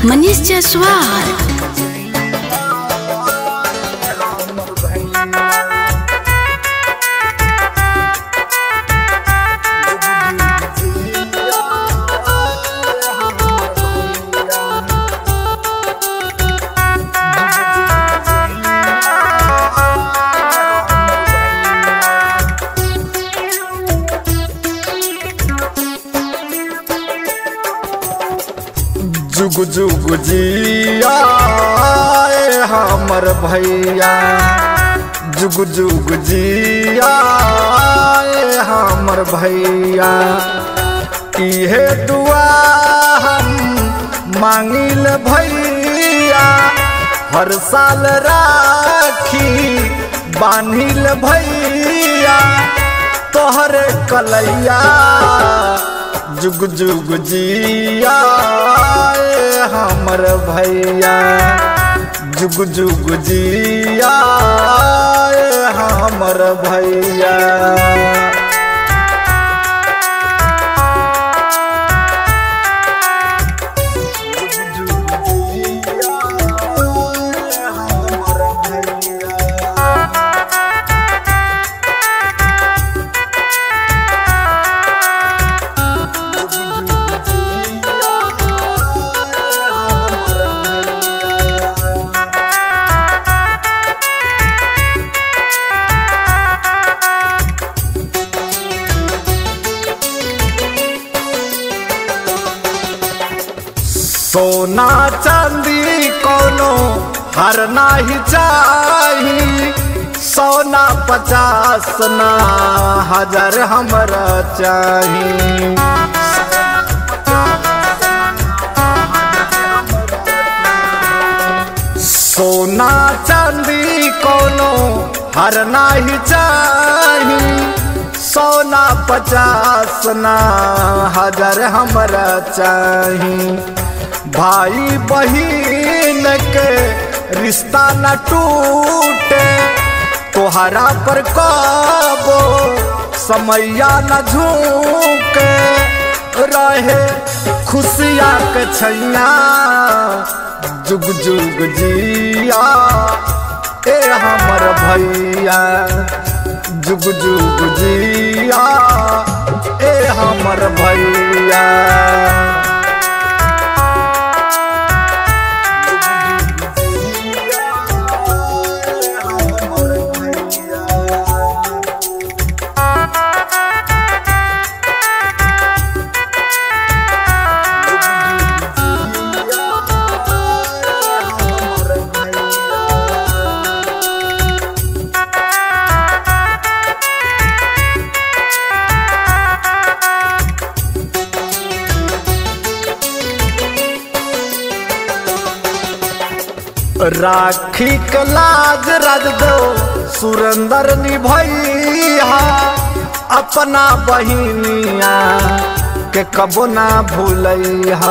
मनीष जायसवाल। जुग जुग जिया हमर भैया, जुग जुग जिया हमर भैया। इहे दुआ हम मांगिल भैया, हर साल राखी बांधिल भैया तोहरे कलैया। जुग जुग जिया हमर भैया, जुग जुग जिया हमर भैया। सोना चांदी कोनो हर नाही चाही, सोना 50 ना 1000 हमरा चाही। सोना चांदी कोनो हर नाही चाही, सोना 50 ना 1000 हमरा चाही। भाई बहिन के रिश्ता न टूटे, तोहरा पर कबो समैया न झुके, रहे खुशिया के छैया। जुग जुग जिया हमर भैया, जुग जुग जिया हमर भैया। राखी के लाज राज दो सुरेंद्र निभैया, अपना बहिनिया के कबो ना भूलैया।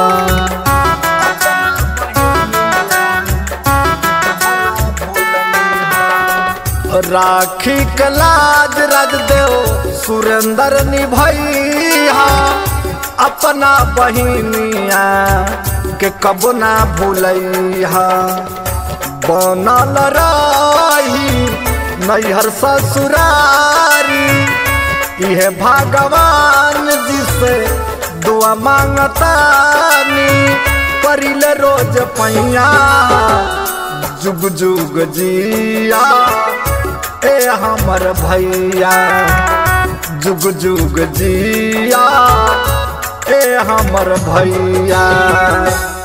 राखी के लाज राज दो सुरेंद्र निभैया, अपना बहिनिया के कबो ना भूलैया। बनल रही नैहर ससुरारी, इहे भगवान जी से दुआ मांगतानी, परिल रोज पैया। जुग जुग जिया हमर भैया, जुग जुग जिया हमर भैया।